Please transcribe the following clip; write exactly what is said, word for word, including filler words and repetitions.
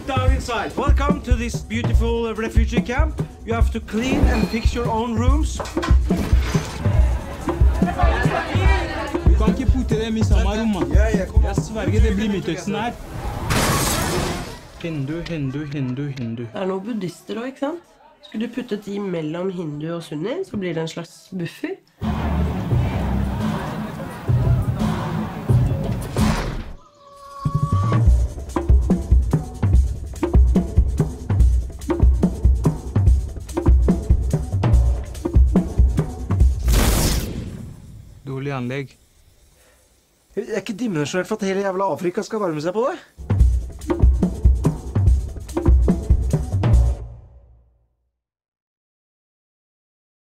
Sit down inside. Welcome to this beautiful refugee camp. You have to clean and fix your own rooms. Du kan ikke putte dem i samme rom, mann. Jeg sverger det blir Midtøsten her. Hindu, hindu, hindu, hindu. Det er noen buddhister også, ikke sant? Skulle du puttet de mellom hindu og sunni, så blir det en slags buffer. Dårlig anlegg. Det er ikke dimensjonert for at hele jævla Afrika skal varme seg på det.